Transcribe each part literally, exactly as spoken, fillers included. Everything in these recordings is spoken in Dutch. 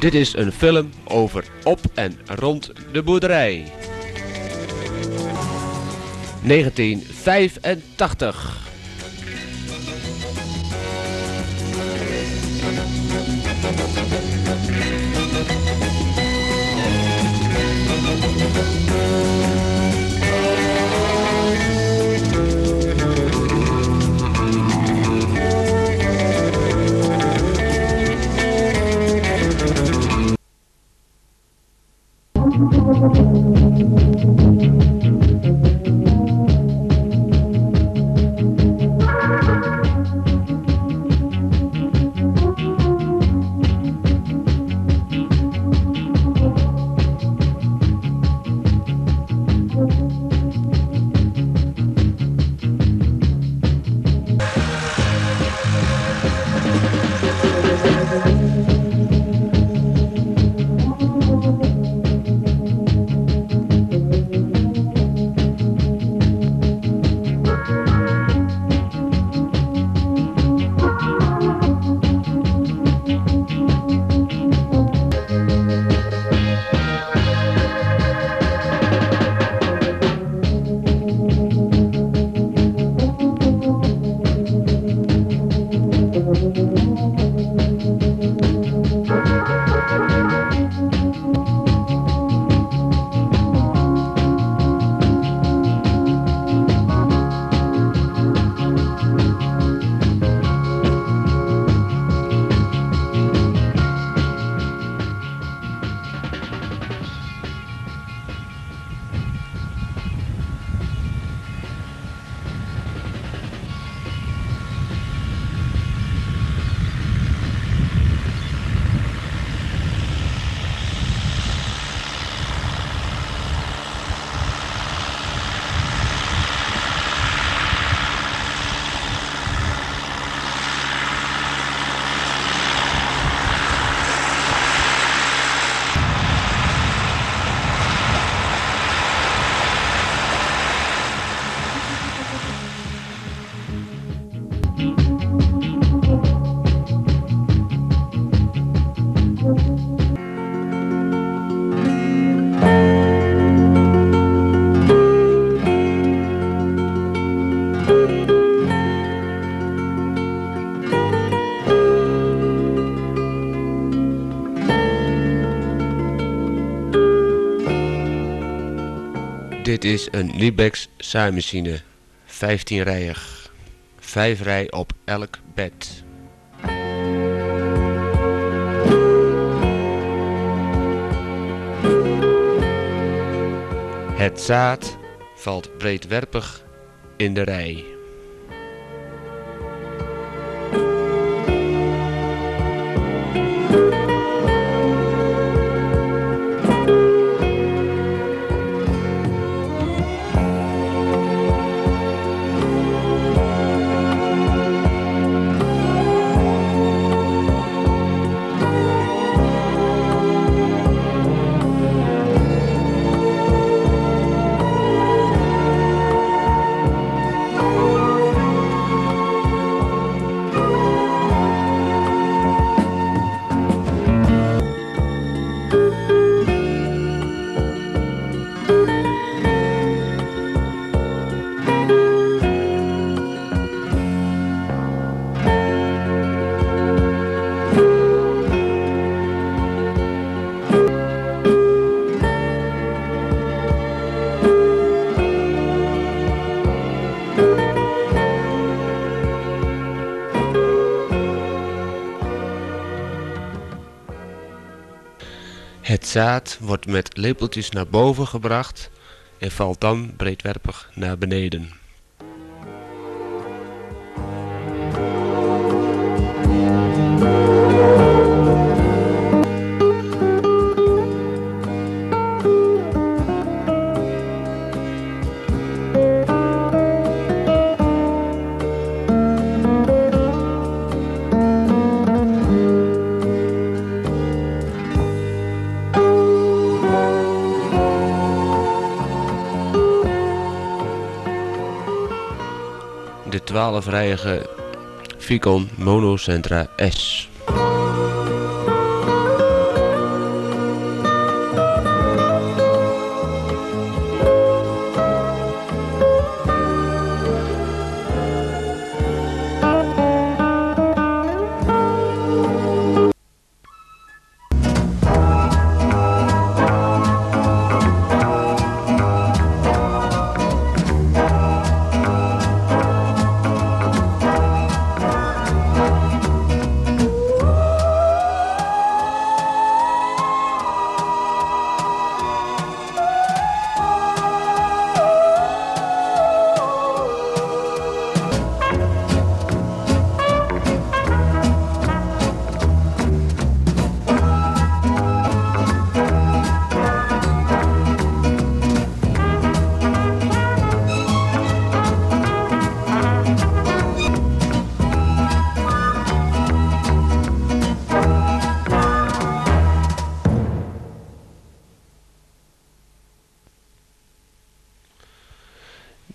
Dit is een film over op en rond de boerderij. negentien vijfentachtig. Dit is een Liebherr zaaimachine, vijftienrijig, vijf rij op elk bed. Het zaad valt breedwerpig in de rij. Het zaad wordt met lepeltjes naar boven gebracht en valt dan breedwerpig naar beneden. De twaalfrijige Vicon Monocentra S.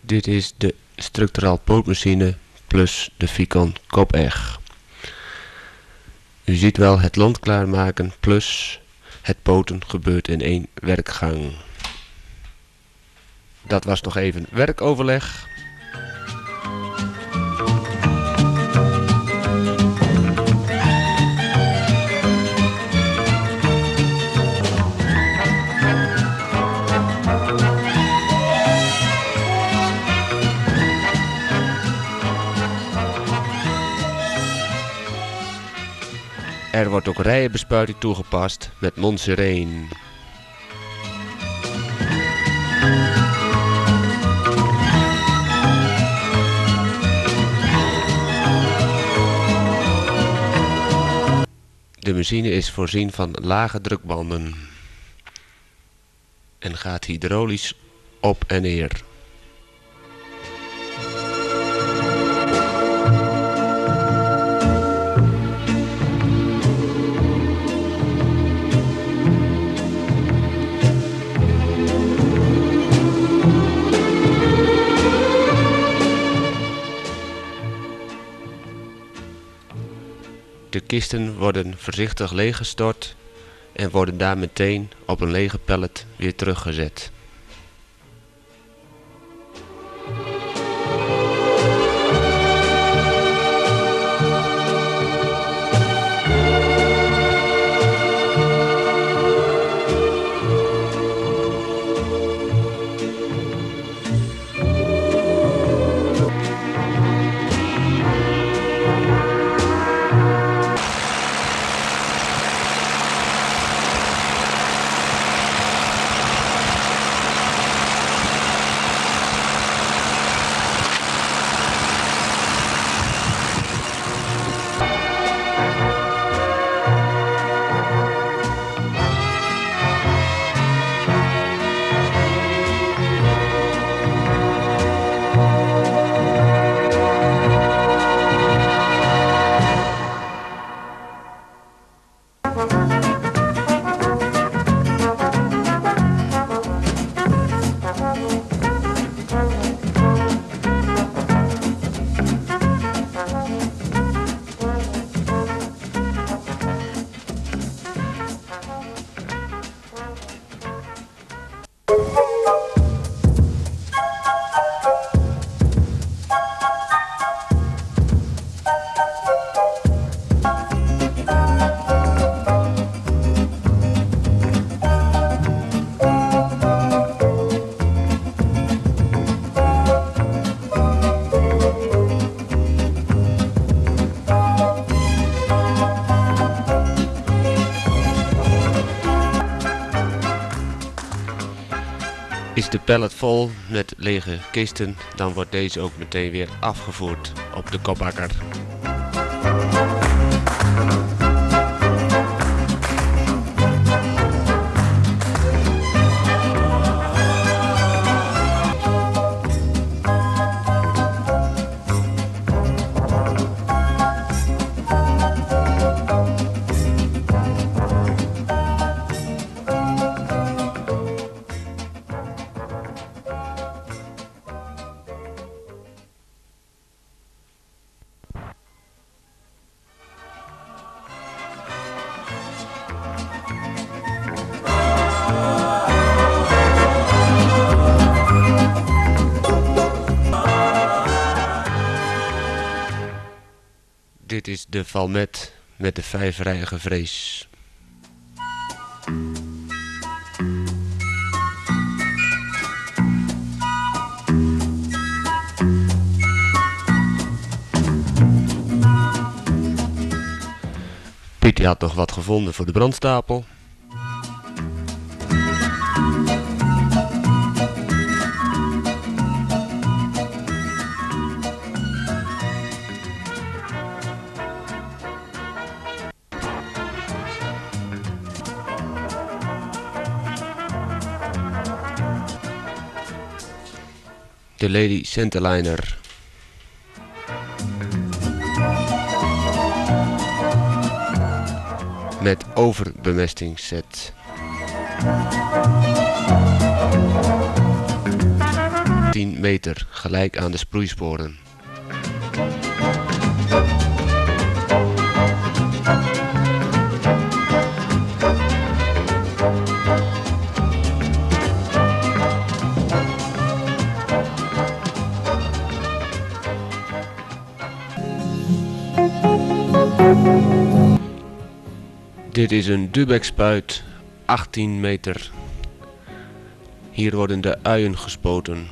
Dit is de structuraal pootmachine plus de Vicon kopeg. U ziet wel, het lont klaarmaken plus het poten gebeurt in één werkgang. Dat was nog even werkoverleg. Er wordt ook rijenbespuiting toegepast met Montserrat. De machine is voorzien van lage drukbanden en gaat hydraulisch op en neer. De kisten worden voorzichtig leeggestort en worden daar meteen op een lege pallet weer teruggezet. Is de pallet vol met lege kisten, dan wordt deze ook meteen weer afgevoerd op de kopakker. Dit is de Valmet met de vijfrijige vrees. Piet had nog wat gevonden voor de brandstapel. De Lady Centerliner. Met overbemestingsset. achttien meter, gelijk aan de sproeisporen. Dit is een Dubex spuit, achttien meter. Hier worden de uien gespoten.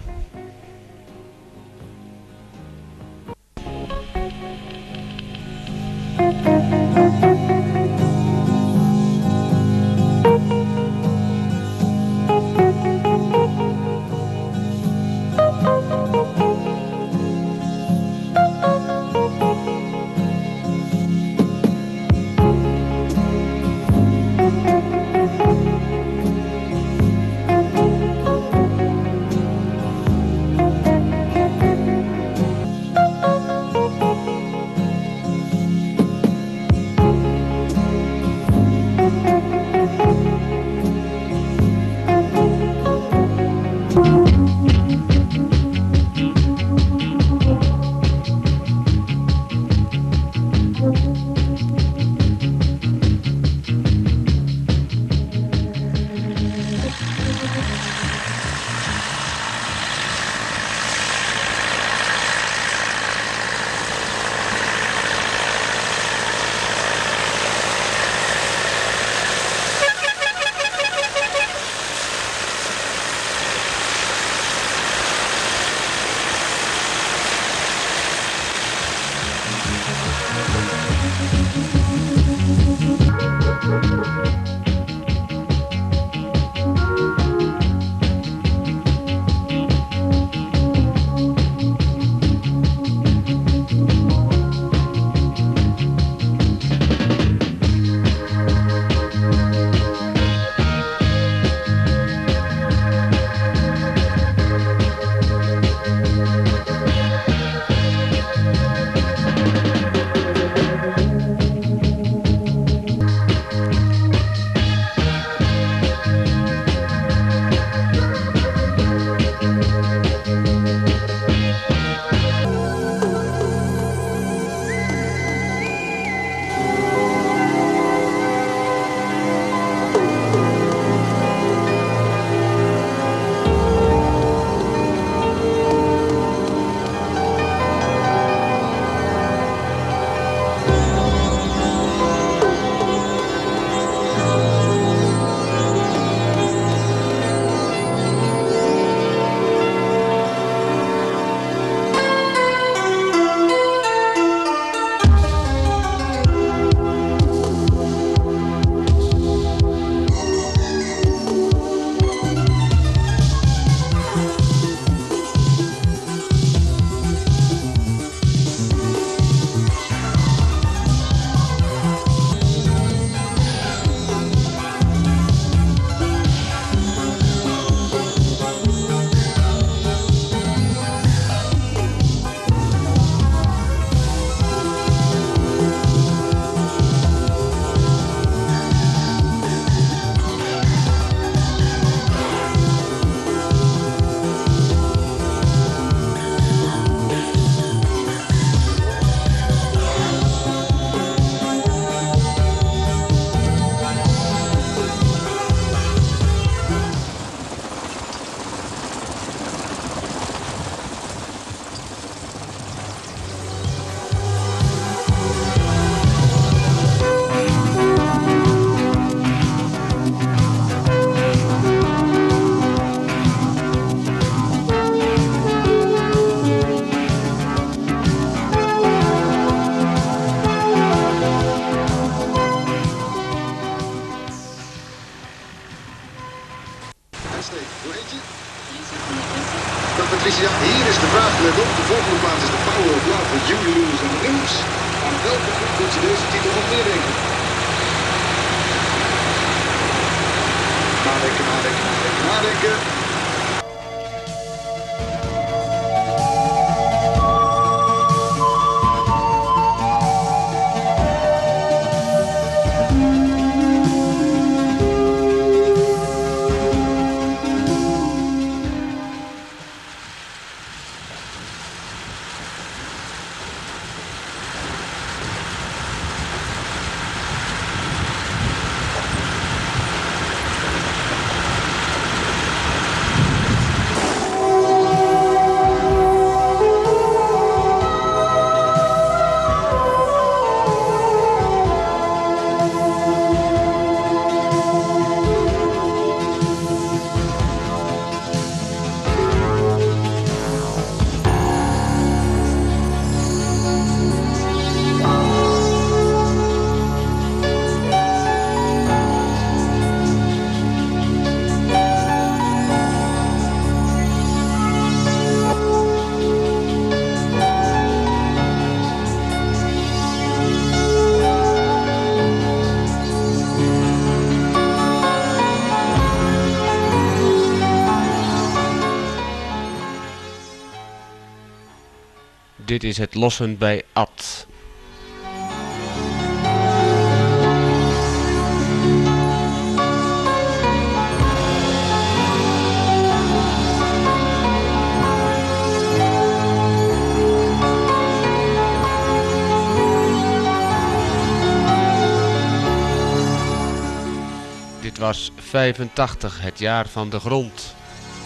Patricia, hier is de vraag met op. De volgende plaats is de Power of Love van Huey Lewis en the News. Aan welke groep moet je deze titel nog meer denken? Nadenken, nadenken, nadenken, nadenken. Dit is het lossen bij Ad. Dit was vijfentachtig, het jaar van de grond.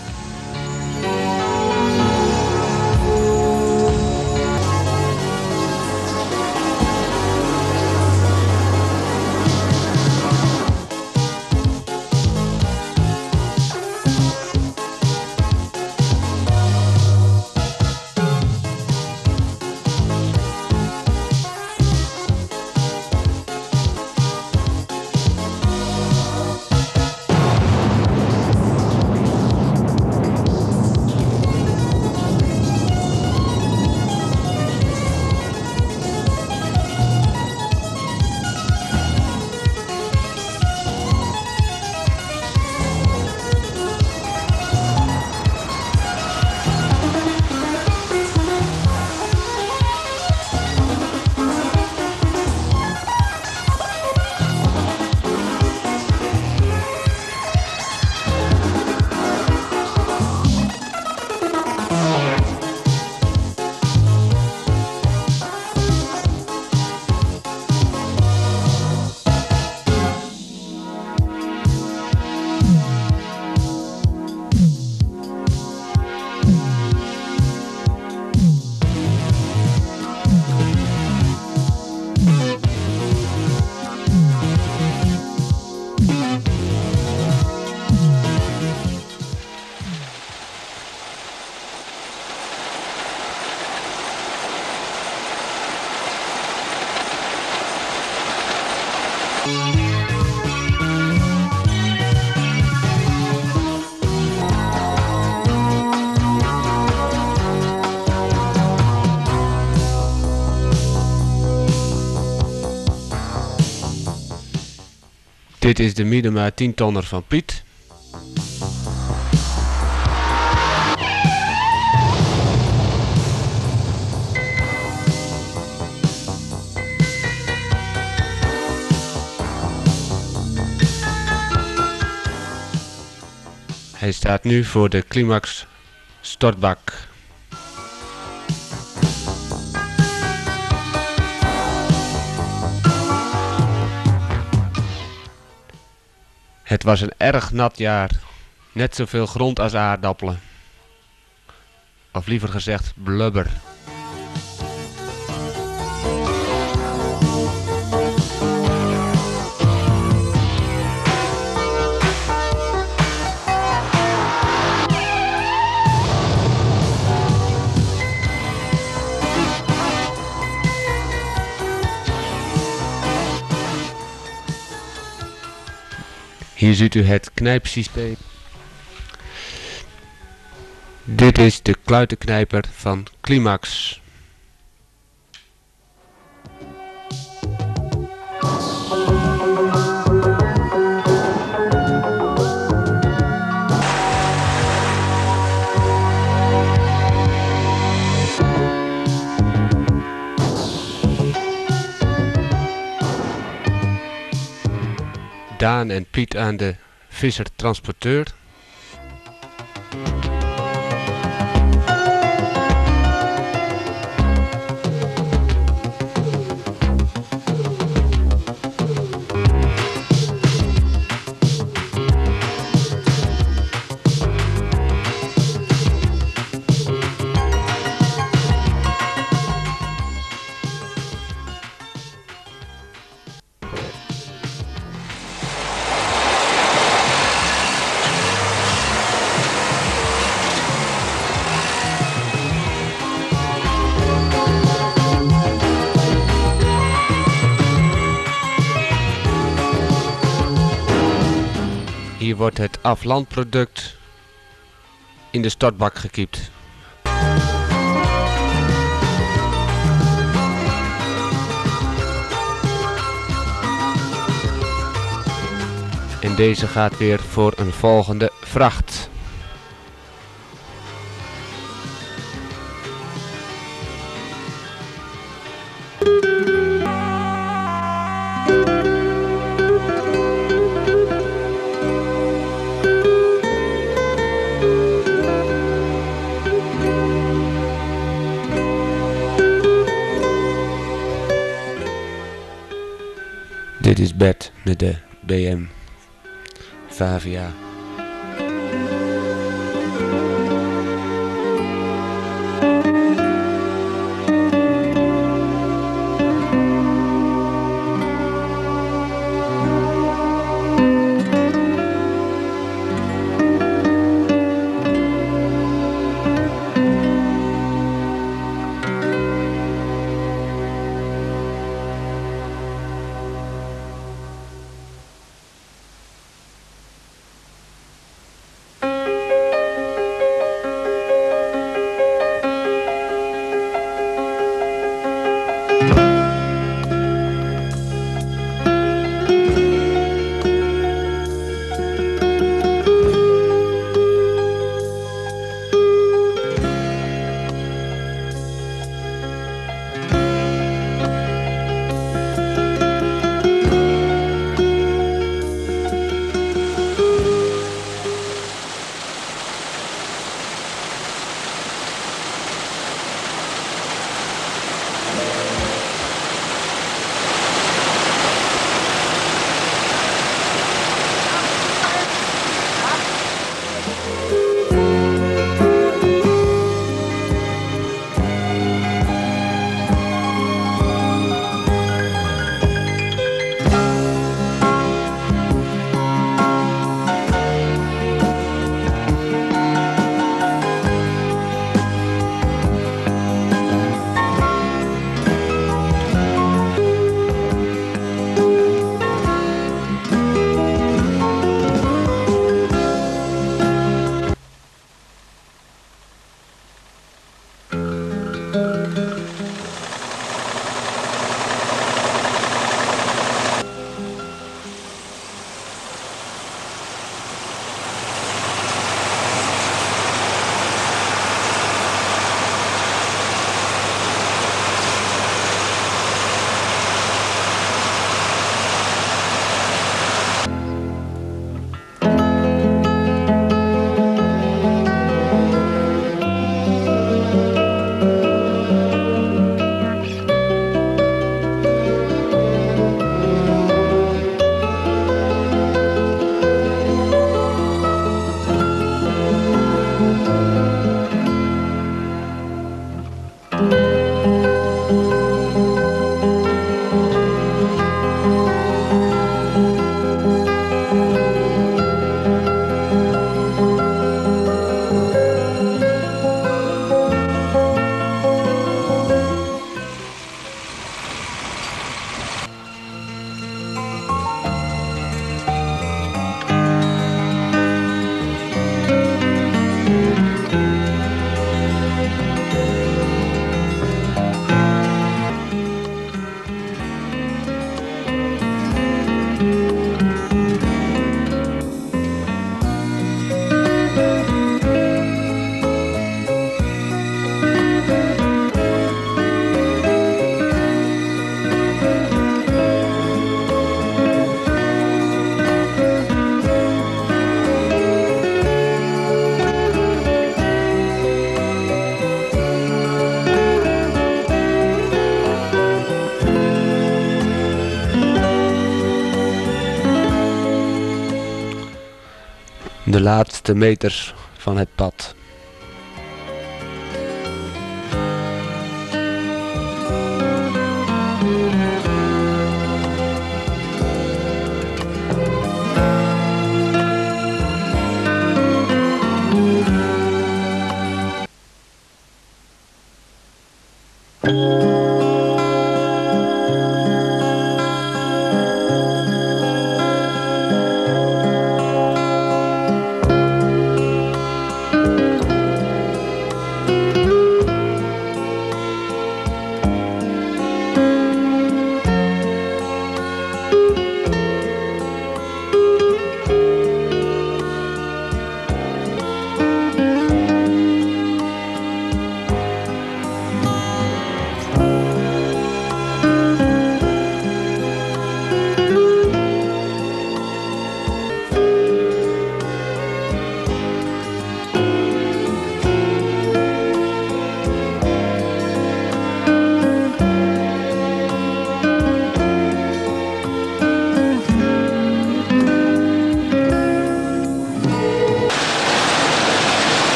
Dit is de Miedema tien tonner van Piet. Hij staat nu voor de Climax stortbak. Het was een erg nat jaar, net zoveel grond als aardappelen. Of liever gezegd blubber. Hier ziet u het knijpsysteem. Dit is de kluitenknijper van Climax. Daan en Piet aan de Visser transporteur. Hier wordt het aflandproduct in de stortbak gekiept. En deze gaat weer voor een volgende vracht. Dit is Bert met de B M Favia. De laatste meters van het pad.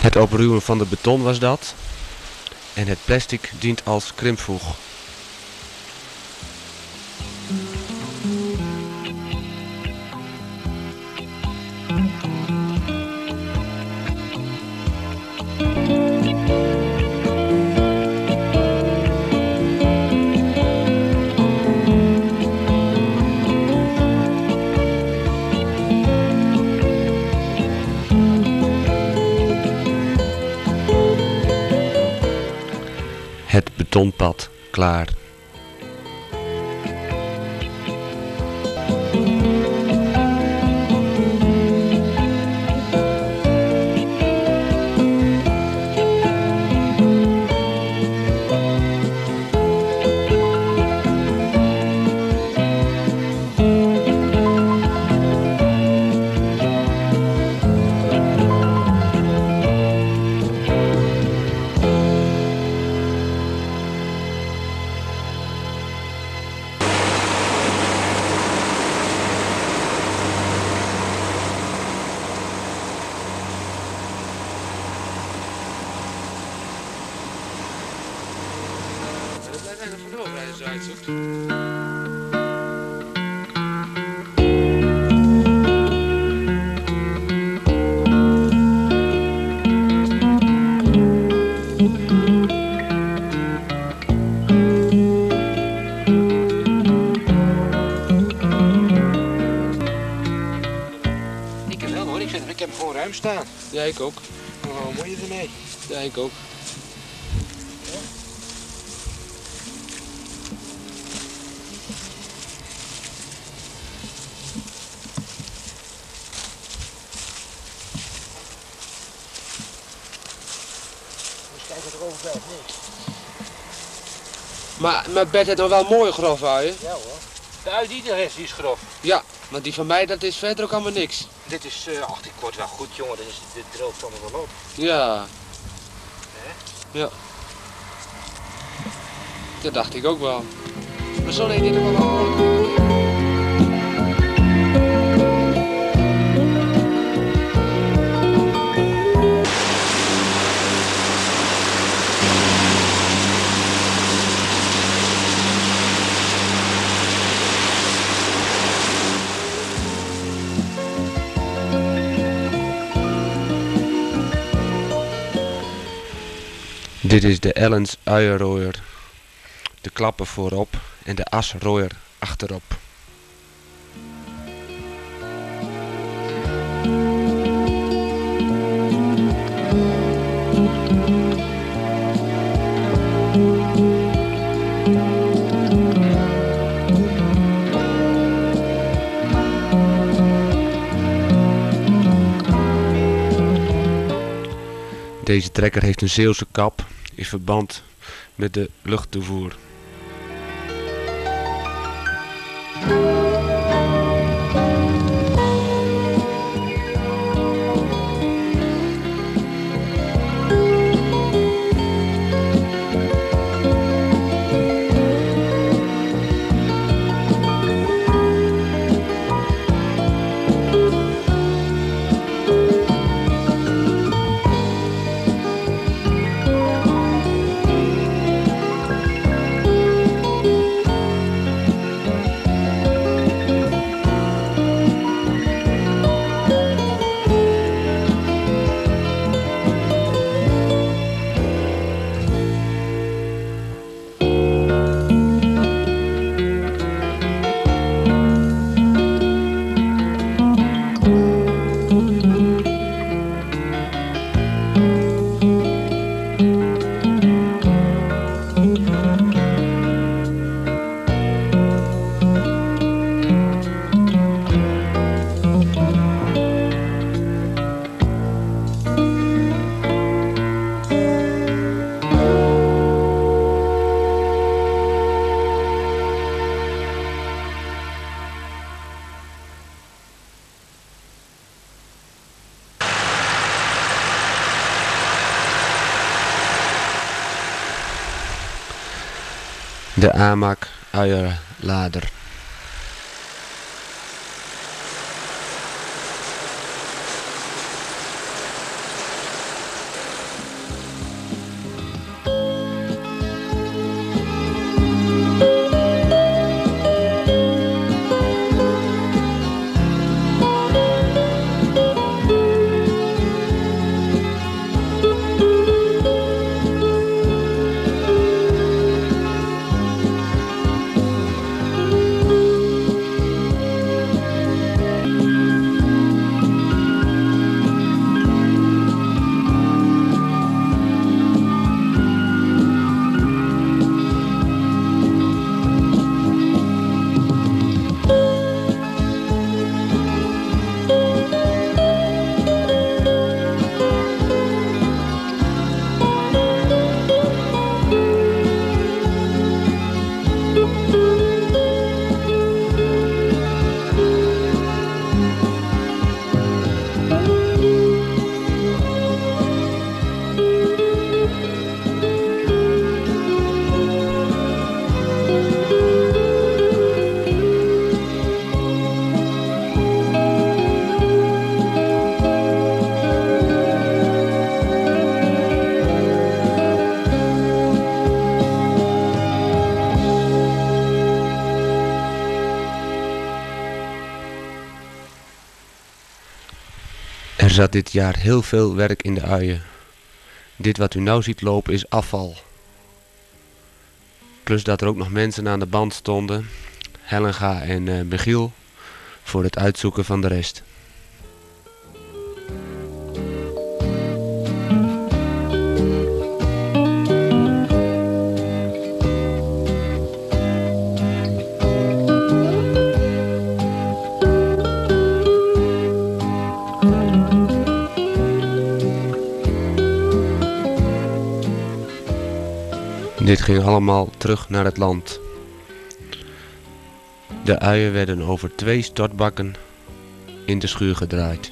Het opruwen van de beton was dat. En het plastic dient als krimpvoeg. Het betonpad klaar. Ik heb hem gewoon ruim staan. Ja, ik ook. Oh, moet je ermee? Ja, ik ook. Ja? Dus kijken er over bij niks. Maar mijn bed heeft nog wel mooi grof aan je. Ja hoor. De uit die rest die is grof. Ja, maar die van mij dat is verder ook allemaal niks. Dit is, uh, ach dit wordt wel goed jongen, dit, is, dit droogt allemaal wel op. Ja. Hè? Ja. Dat dacht ik ook wel. Maar zo nee, dit is wel wel mooi. Dit is de Ellens uienrooier. De klappen voorop en de asrooier achterop. Deze trekker heeft een Zeeuwse kap in verband met de luchttoevoer. De AMAC uienlader. Er zat dit jaar heel veel werk in de uien. Dit wat u nou ziet lopen is afval. Plus dat er ook nog mensen aan de band stonden, Helga en uh, Michiel, voor het uitzoeken van de rest. Dit ging allemaal terug naar het land. De uien werden over twee stortbakken in de schuur gedraaid.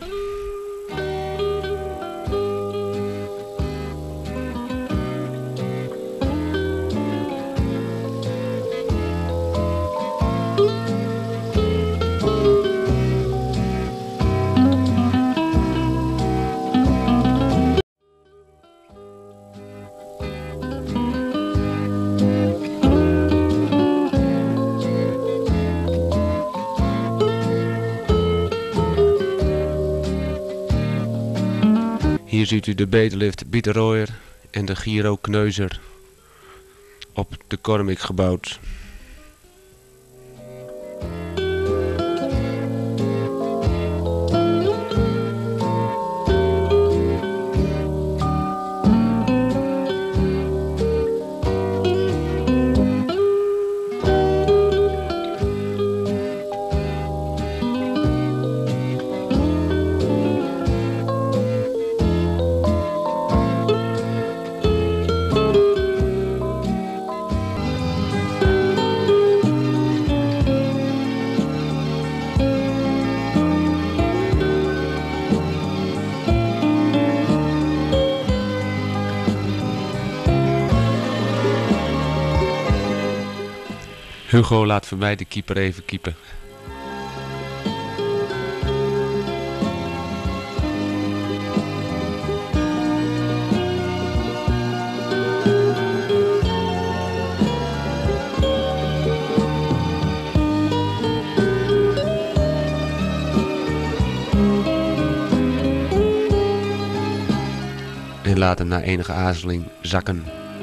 Hier ziet u de beterlift Bieterooier en de Giro Kneuzer op de Kormik gebouwd. Hugo laat voor mij de keeper even keepen. En laat hem na enige aarzeling zakken.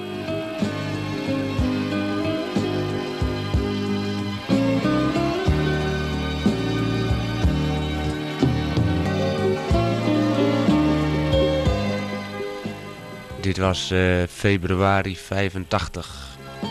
Dit was uh, februari vijfentachtig.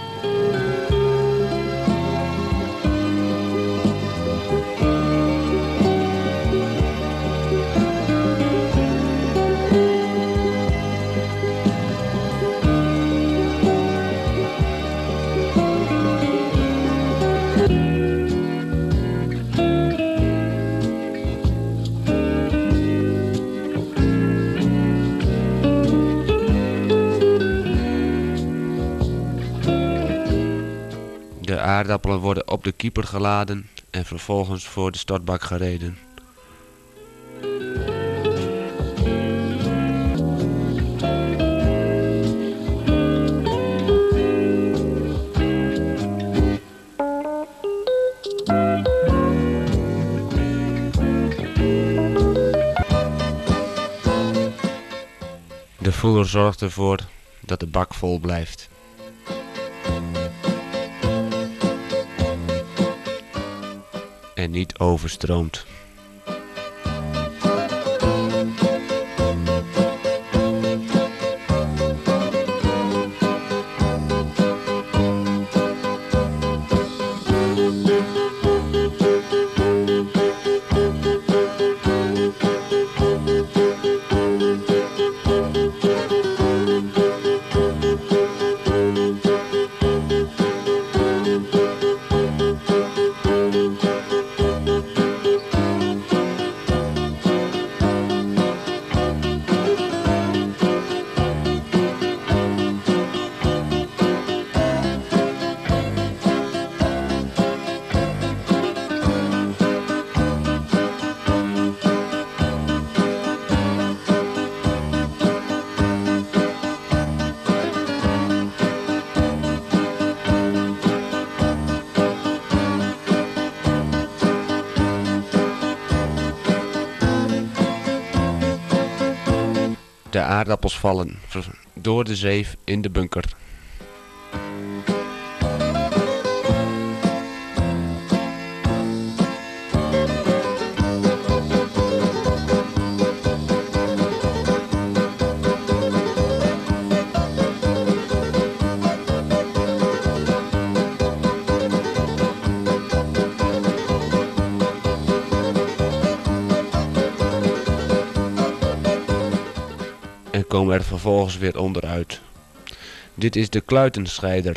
De aardappelen worden op de keeper geladen en vervolgens voor de stortbak gereden. De voerder zorgt ervoor dat de bak vol blijft. En niet overstroomt. De aardappels vallen door de zeef in de bunker. En komen er vervolgens weer onderuit. Dit is de kluitenscheider.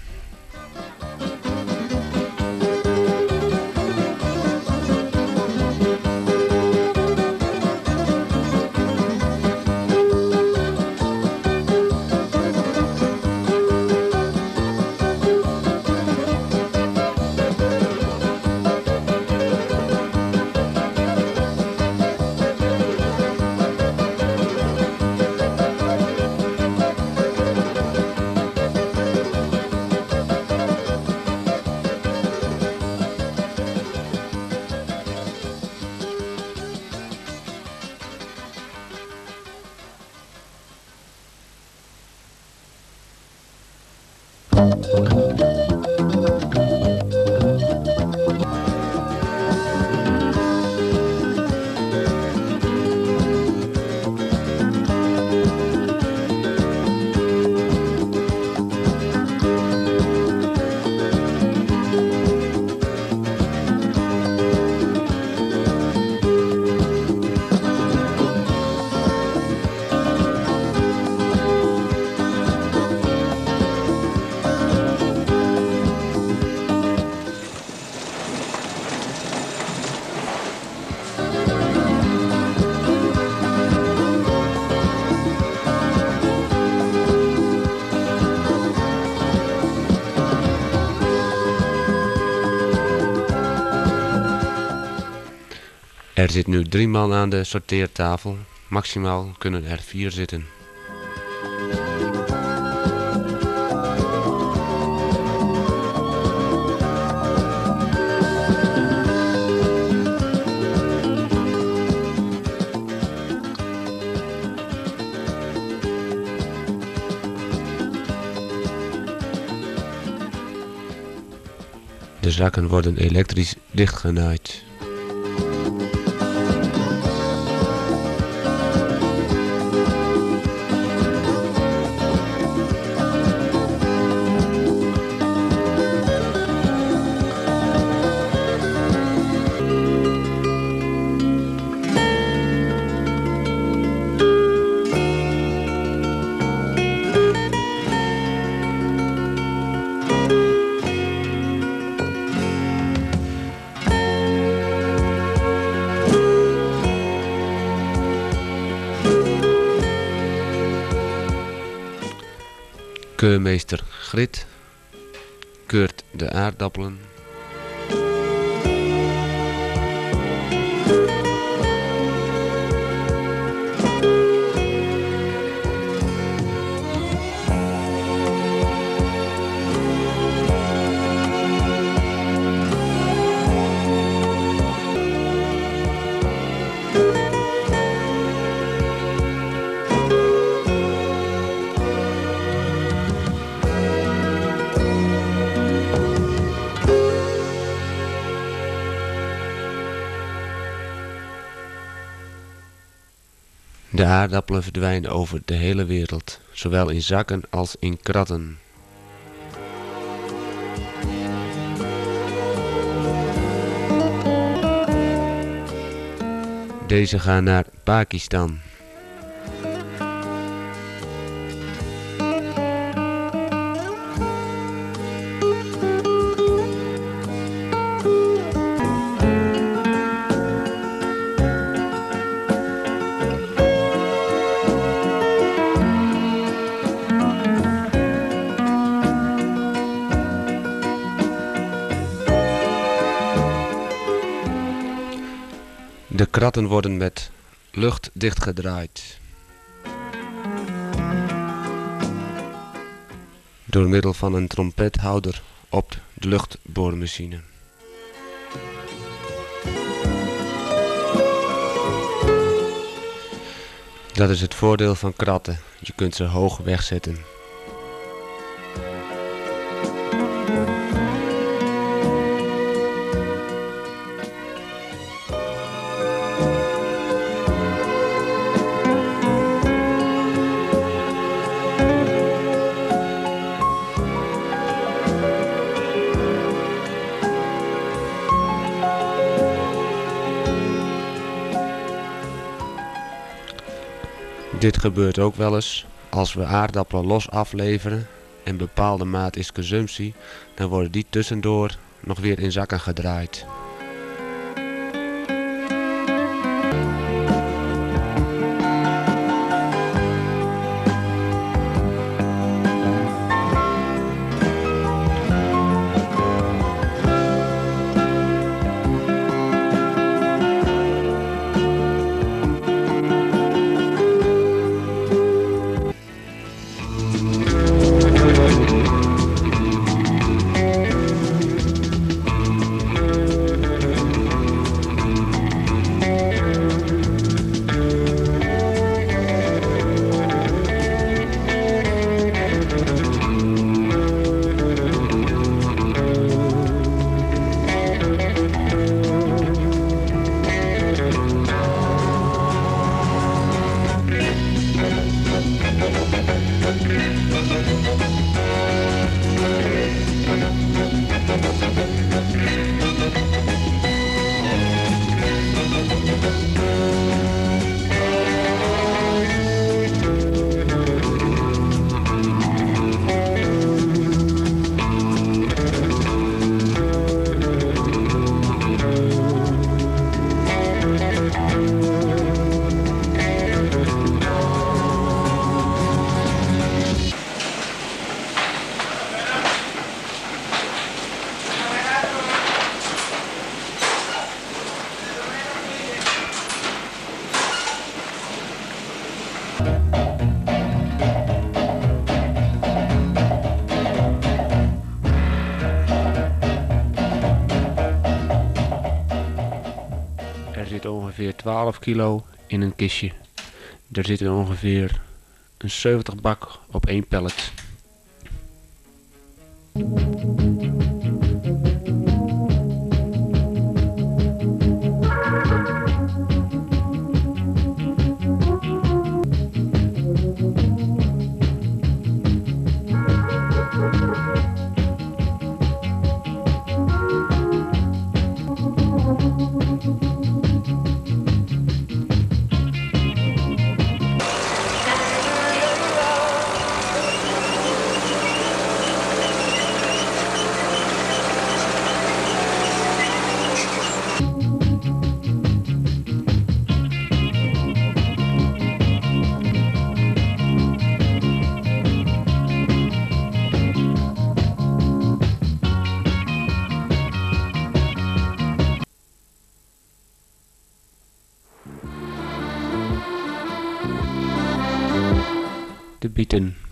Er zit nu drie man aan de sorteertafel. Maximaal kunnen er vier zitten. De zakken worden elektrisch dichtgenaaid. Keurmeester Grit keurt de aardappelen. De aardappelen verdwijnen over de hele wereld, zowel in zakken als in kratten. Deze gaan naar Pakistan. De kratten worden met lucht dichtgedraaid. Door middel van een trompethouder op de luchtboormachine. Dat is het voordeel van kratten. Je kunt ze hoog wegzetten. Dit gebeurt ook wel eens. Als we aardappelen los afleveren en bepaalde maat is consumptie, dan worden die tussendoor nog weer in zakken gedraaid. Er zit ongeveer twaalf kilo in een kistje. Er zitten ongeveer een zeventig bak op één pallet. De bieten.